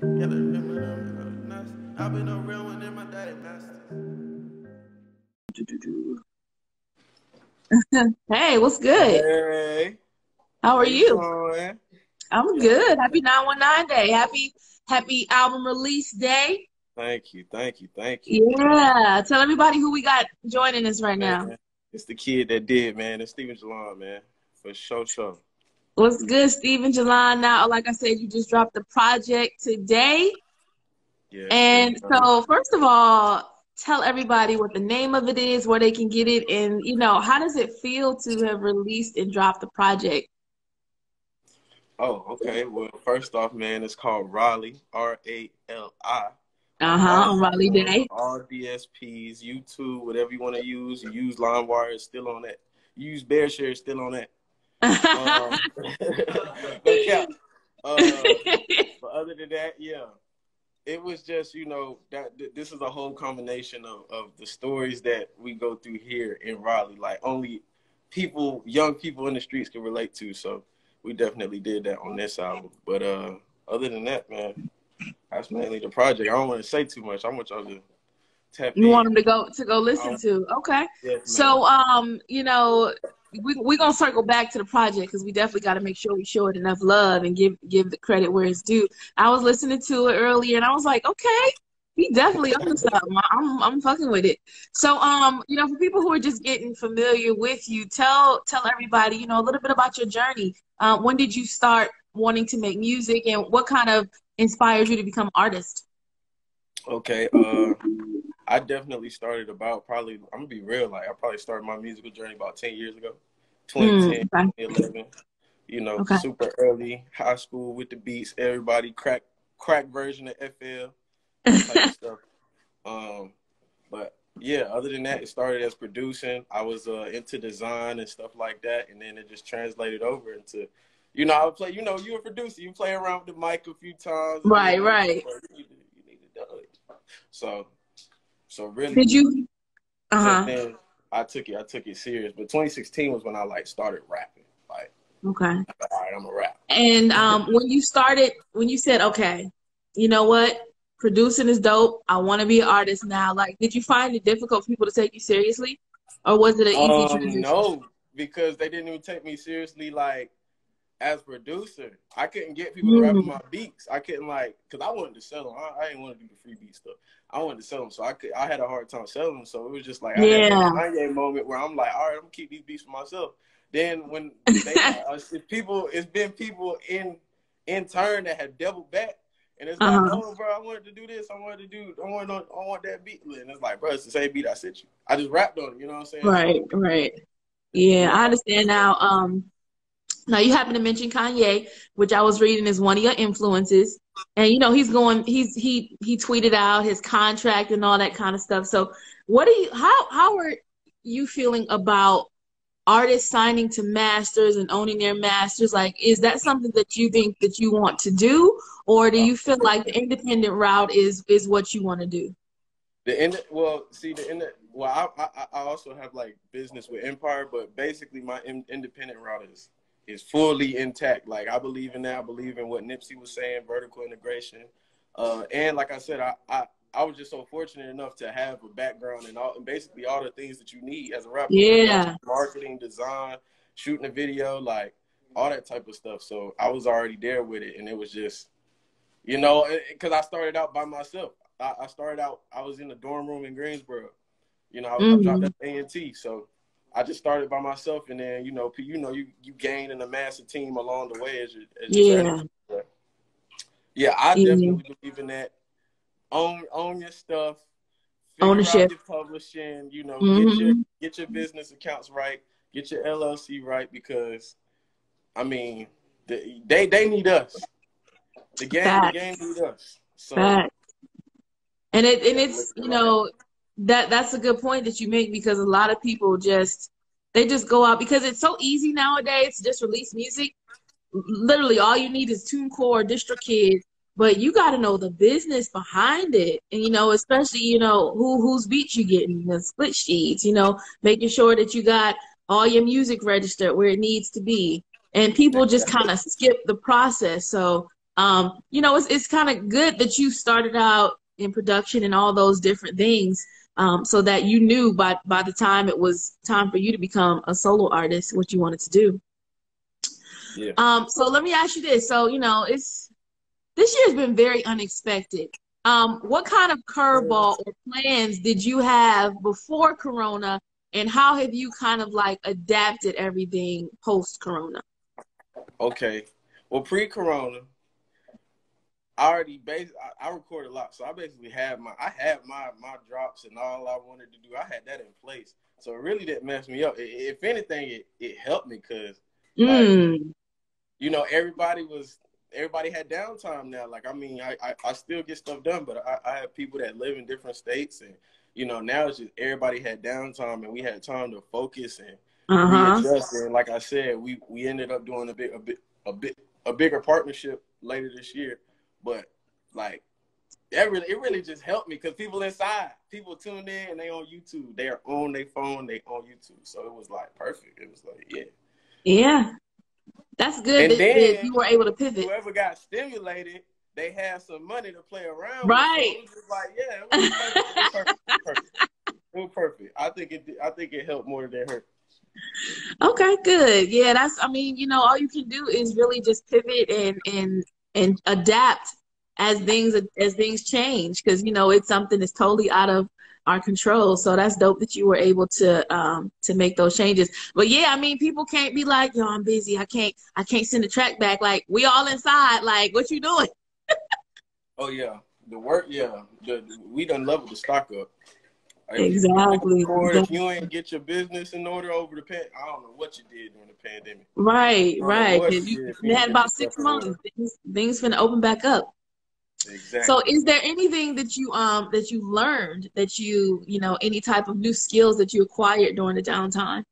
I've been a real one in my day, master. Hey, what's good? Hey, How how are you you? doing? I'm Yeah, good. Happy 919 day. Happy album release day. thank you, thank you, thank you. Yeah. Tell everybody who we got joining us right now. Man, it's the kid that did, man. It's Steven Jalon, man. For sure, sure. What's good, Stephen Jalan? Now, like I said, you just dropped the project today. Yes, yes. And so, first of all, tell everybody what the name of it is, where they can get it, and how does it feel to have released and dropped the project? Oh, okay. Well, first off, man, it's called Raleigh, RALI, on Uh-huh, all on Raleigh platforms, Day. all DSPs, YouTube, whatever you want to use. You use LimeWire, it's still on that. You use BearShare, it's still on that. No cap. But other than that, yeah, it was just this is a whole combination of the stories that we go through here in Raleigh, like only young people in the streets can relate to. So we definitely did that on this album. But other than that, man, that's mainly the project. I don't want to say too much. I want y'all to tap You want in. them to go listen to. Okay. Yes, man. So we're gonna circle back to the project because we definitely gotta make sure we show it enough love and give the credit where it's due. I was listening to it earlier and I was like, okay, he definitely owns something. I'm fucking with it. So for people who are just getting familiar with you, tell everybody, a little bit about your journey. When did you start wanting to make music and what kind of inspired you to become an artist? Okay. I definitely started about probably, I'm gonna be real, like I probably started my musical journey about 10 years ago, 2010, Okay. 2011, Okay. super early, high school with the beats, everybody crack version of FL, that type of stuff. But yeah, other than that, it started as producing. I was into design and stuff like that, and then it just translated over into, I would play, you're a producer, you play around with the mic a few times, and then Right, right. you need to do it. So really, Did you? since Uh-huh. then, I took it serious. But 2016 was when I like started rapping. Like, Okay. all right, I'm a rap. And when you said, okay, you know what? Producing is dope. I want to be an artist now. Like, did you find it difficult for people to take you seriously? Or was it an easy transition? No, because they didn't even take me seriously. Like, as producer, I couldn't get people to rap on Mm, my beats. I couldn't because I wanted to sell them. I didn't want to do the free beat stuff. I wanted to sell them, so I had a hard time selling them. So it was just like I had that yeah. Kanye moment where I'm like, all right, I'm gonna keep these beats for myself. Then when it's been people in turn that have doubled back, and it's like, Uh-huh. oh, bro, I wanted to do this, I want that beat, and it's like, bro, it's the same beat I sent you. I just rapped on it. You know what I'm saying? So Right, right. Yeah, yeah. I understand now. Now you happen to mention Kanye, which I was reading is one of your influences. And he tweeted out his contract and all that kind of stuff. So how are you feeling about artists signing to masters and owning their masters? Like, is that something that you think that you want to do? Or do you feel like the independent route is what you want to do? The end. Well, see the end. Well, I also have like business with Empire, but basically my independent route is fully intact. Like I believe in that. I believe in what Nipsey was saying, vertical integration. And like I said, I was just so fortunate enough to have a background in and basically all the things that you need as a rapper: production, Yeah. marketing, design, shooting a video, like all that type of stuff. So I was already there with it, and it was just because I started out by myself. I started out, I was in the dorm room in Greensboro. I dropped Hmm. at A&T. So I just started by myself. And then, you gain and amass a team along the way as you journey. Yeah. But yeah, I Yeah. definitely believe in that. Own your stuff. Figure out Ownership. your publishing. Hmm. Get your business accounts right. Get your LLC right because, I mean, they need us. The game Facts. need us. So Facts. And you got to look it's, at it like that. that's a good point that you make because a lot of people they just go out because it's so easy nowadays to just release music. Literally all you need is TuneCore, DistroKid, but you got to know the business behind it. And especially, whose beats you getting, the split sheets, making sure that you got all your music registered where it needs to be. And people just kind of skip the process. So You know, it's kind of good that you started out in production and all those different things, so that you knew by the time it was time for you to become a solo artist what you wanted to do. Yeah. So let me ask you this. So, you know, this year's been very unexpected. What kind of curveball or plans did you have before Corona, and how have you kind of like adapted everything post Corona? Okay. Well, pre-corona, I already I record a lot, so I basically had my drops and all I wanted to do. I had that in place, so it really didn't mess me up. If anything, it helped me because, like, Mm. you know, everybody had downtime now. Like, I mean, I still get stuff done, but I have people that live in different states, and you know, now it's just everybody had downtime, and we had time to focus and Uh-huh. readjust. And like I said, we ended up doing a bigger partnership later this year, but like it really just helped me because people tuned in and they on YouTube, they are on their phone, they on YouTube, so it was like perfect. It was like, yeah. Yeah. That's good And that then you were able to pivot. whoever got stimulated, they had some money to play around with. So Right. it was just like, yeah, it was perfect. It was perfect. It was perfect. It was perfect. I think it helped more than it hurt. Okay, good. Yeah, I mean, you know, all you can do is really just pivot and adapt as things change, because you know it's something that's totally out of our control. So that's dope that you were able to make those changes. But yeah, I mean, people can't be like, yo, I'm busy. I can't send the track back. Like, we all inside. Like, what you doing? Oh yeah, the work. Yeah, we done leveled the stock up. If you don't Exactly. record, if Exactly. you ain't get your business in order over the I don't know what you did during the pandemic. Right, I don't know right. what Because you did if you you ain't had get your about six stuff in months. order. Things finna open back up. So Exactly. is there anything that you learned, that you know, any type of new skills that you acquired during the downtime?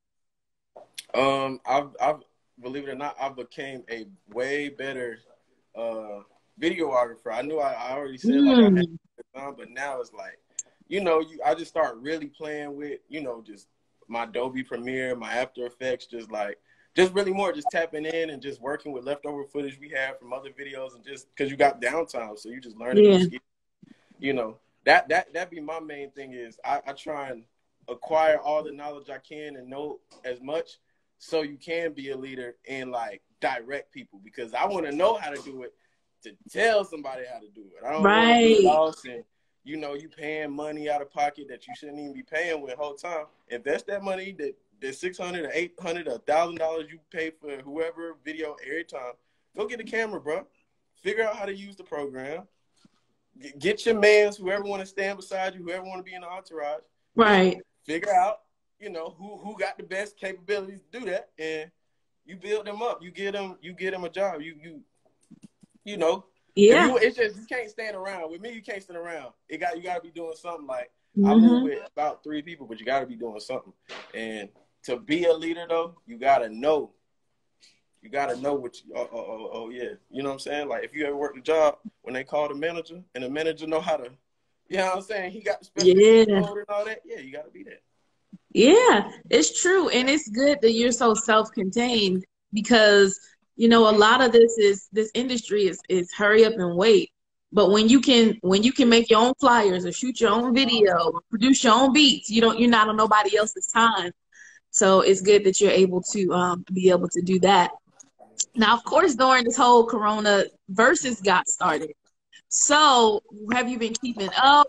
I've believe it or not, I became a way better uh videographer. I knew I already said like I had Mm, the time, but now it's like, you know, I just start really playing with, you know, just my Adobe Premiere, my After Effects, just really more just tapping in and just working with leftover footage we have from other videos, and just because you got downtime, so you just learn a new yeah, skill. You know, that be my main thing is I try and acquire all the knowledge I can and know as much so you can be a leader and like direct people, because I want to know how to do it to tell somebody how to do it. I don't want to be right. lost and, you know, you paying money out of pocket that you shouldn't even be paying with the whole time. Invest that money, that $600 or $800 or $1,000 you pay for whoever video every time. Go get a camera, bro. Figure out how to use the program. Get your mans, whoever want to stand beside you, whoever want to be in the entourage, and Right. figure out, you know, who got the best capabilities to do that, and you build them up. You get them a job. You know, if Yeah. you it's just you can't stand around. With me, you can't stand around. You got to be doing something. Like, I move Hmm. with about 3 people, but you got to be doing something. And to be a leader, though, you got to know. You got to know what you. Oh, yeah. You know what I'm saying? Like, if you ever worked a job, when they call the manager and the manager know how to, you know what I'm saying? He got the special cheat Yeah. code and all that. Yeah, you got to be there. Yeah, it's true. And it's good that you're so self-contained, because, you know, a lot of this industry is hurry up and wait. But when you can make your own flyers or shoot your own video or produce your own beats, you're not on nobody else's time. So it's good that you're able to be able to do that. Now, of course, during this whole Corona versus got started. So, have you been keeping up?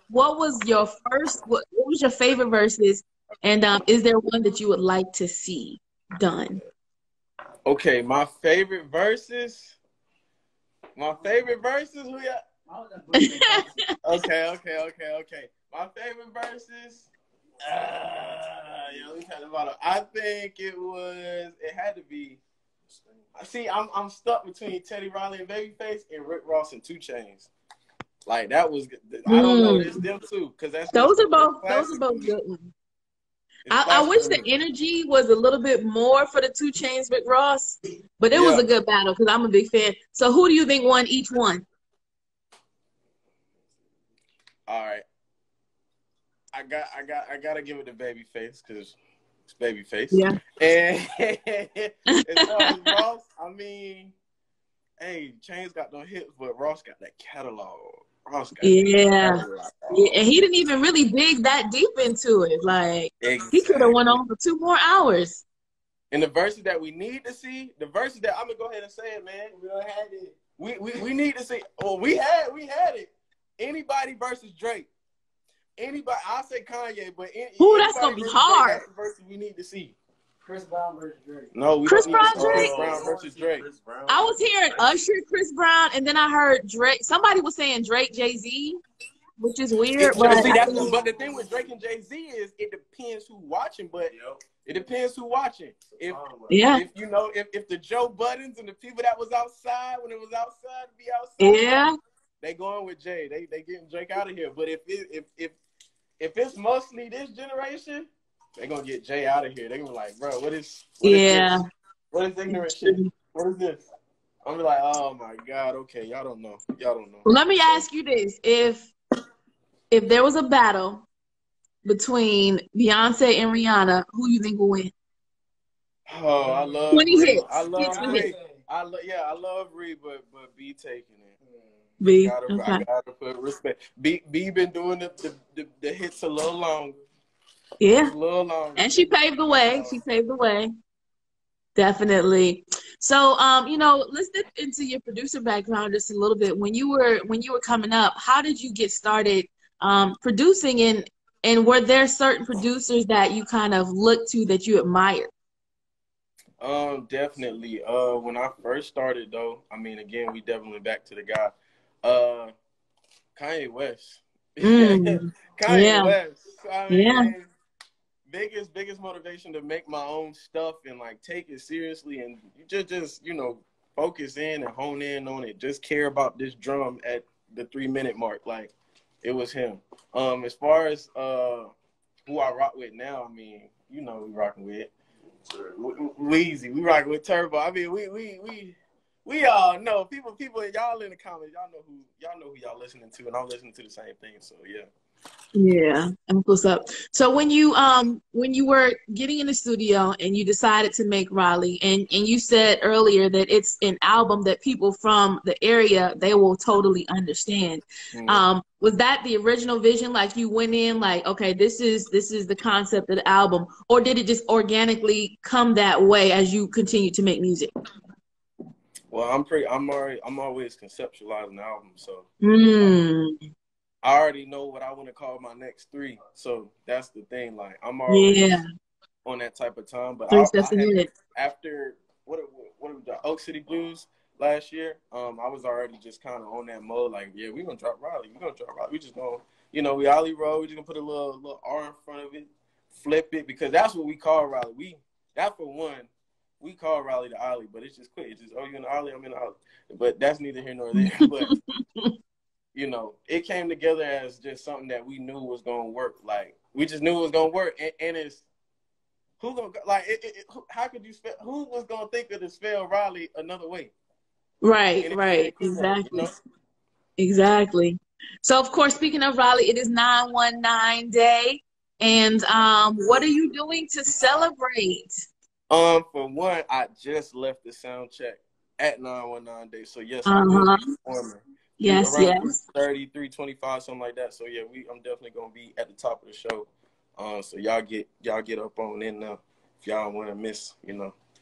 What was your favorite verses? And is there one that you would like to see done? Okay, my favorite verses. My favorite verses. Who ya? Okay. My favorite verses. Let me tell you about it. I think it had to be. See, I'm stuck between Teddy Riley and Babyface and Rick Ross and 2 Chainz. Like, that was, I don't know, it's Mm. them too, because it's Those are classic to both me. good ones. It's I classic wish to the me. energy was a little bit more for the 2 Chainz with Ross, but it was Yeah. a good battle because I'm a big fan. So who do you think won each one? All right. I gotta give it to Babyface because it's Babyface. Yeah. And as far as Ross, I mean, hey, Chainz got no hits, but Ross got that catalog. Ross got that Yeah. catalog. Yeah, and he didn't even really dig that deep into it. Like he could have went Exactly. on for 2 more hours. And the verses that we need to see, the verses that I'm gonna go ahead and say it, man. We don't have it. We need to see. Well, we had it. Anybody versus Drake. Anybody, I'll say Kanye, but Ooh, that's gonna anybody be versus Drake, hard. that's the verses we need to see. Chris Brown versus Drake. No, we Chris don't need to Brown, see Chris Drake. Brown versus Drake. I was hearing Usher, Chris Brown, and then I heard Drake. Somebody was saying Drake, Jay-Z, which is weird. But But the thing with Drake and Jay-Z is it depends who's watching, but it depends who's watching. If you know, if the Joe Buttons and the people that was outside when it was outside to be outside, they going with Jay. They getting Drake out of here. But if it's mostly this generation, they gonna get Jay out of here. They gonna be like, bro, what is this? What is ignorant shit? What is this? I'm be like, oh my God, okay, y'all don't know. Well, let me ask you this: if there was a battle between Beyonce and Rihanna, who you think will win? Oh, I love 20 Ree. hits. I love Ree. Hits. I love Ree, but B taking it. B. I gotta put respect. B been doing the hits a little longer. Yeah. A little longer. And she paved the way. Definitely. So, let's dip into your producer background just a little bit. When you were coming up, how did you get started producing, and were there certain producers that you kind of looked to that you admired? Definitely. When I first started though, I mean, again, we definitely back to the guy, Kanye West. Kanye West. I mean, biggest motivation to make my own stuff and like take it seriously and just focus in and hone in on it. Just care about this drum at the 3-minute mark. Like it was him. As far as who I rock with now, I mean, we rocking with Weezy. We rocking with Turbo. I mean, we all know people. Y'all in the comments, y'all know who y'all listening to, and I'm listening to the same thing. So yeah. Yeah, and what's up? So when you were getting in the studio and you decided to make Raleigh, and you said earlier that it's an album that people from the area, they will totally understand. Was that the original vision? Like you went in like, okay, this is the concept of the album, or did it just organically come that way as you continue to make music? Well, I'm always conceptualizing the album, so I already know what I want to call my next 3. So that's the thing. Like I'm already on that type of time. But after what we got, Oak City Blues last year, I was already just kind of on that mode. Like, yeah, we're gonna drop Raleigh. We just gonna, we Ollie Road. We just gonna put a little R in front of it, flip it, because that's what we call Raleigh. That for one, we call Raleigh the Ollie, but it's just quick. It's just, oh, you're in the Ollie, I'm in the Ollie. But that's neither here nor there. But it came together as just something that we knew was going to work. Like, we just knew it was going to work. And it's, how could you spell, who was going to think of to spell Raleigh another way? Right. Exactly. Exactly. So, of course, speaking of Raleigh, it is 919 Day. And what are you doing to celebrate? For one, I just left the sound check at 919 Day. So, yes, I will be performing. Yes. 30, 325, something like that. So yeah, I'm definitely gonna be at the top of the show. So y'all get up on in now if y'all want to miss, a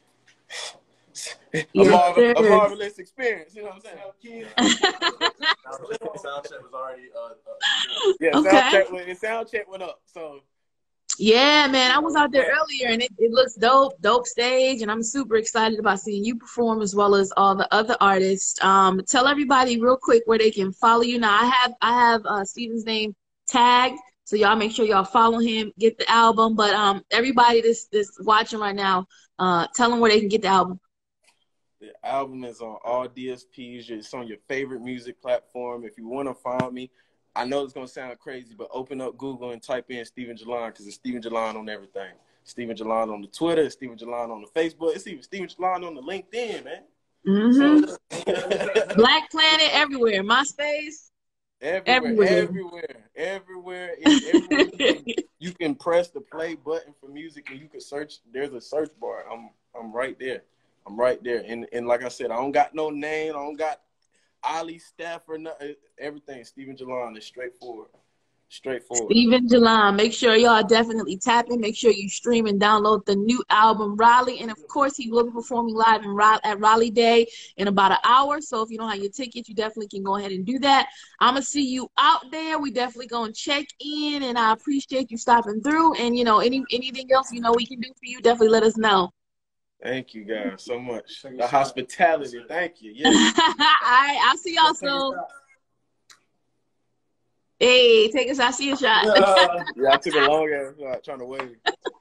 marvelous experience. You know what I'm saying? Sound check was already sound check went up. So. Yeah, man, I was out there earlier and it looks dope stage, and I'm super excited about seeing you perform as well as all the other artists. Tell everybody real quick where they can follow you. Now I have Steven's name tagged, so y'all make sure y'all follow him, get the album. But everybody that's watching right now, tell them where they can get the album. The album is on all DSPs. It's on your favorite music platform. If you want to find me, I know it's going to sound crazy, but open up Google and type in Steven Jalan, because it's Steven Jalan on everything. Steven Jalan on the Twitter, it's Steven Jalan on the Facebook, it's even Steven Jalan on the LinkedIn, man. So, Black Planet everywhere. MySpace? Everywhere. You can press the play button for music and you can search. There's a search bar. I'm right there. I'm right there. And like I said, I don't got no name. I don't got Ali Stafford. Everything Stephen Jalon is straightforward. Straightforward. Stephen Jalon. Make sure y'all definitely tap in. Make sure you stream and download the new album, Raleigh. And, of course, he will be performing live at Raleigh Day in about an hour. So if you don't have your tickets, you definitely can go ahead and do that. I'm going to see you out there. We definitely going to check in, and I appreciate you stopping through. And, you know, anything else you know we can do for you, definitely let us know. Thank you guys so much. The hospitality. Thank you. Yeah. All right. I'll see y'all soon. Hey, take a shot. See a shot. Yeah, I took a long ass shot trying to wave.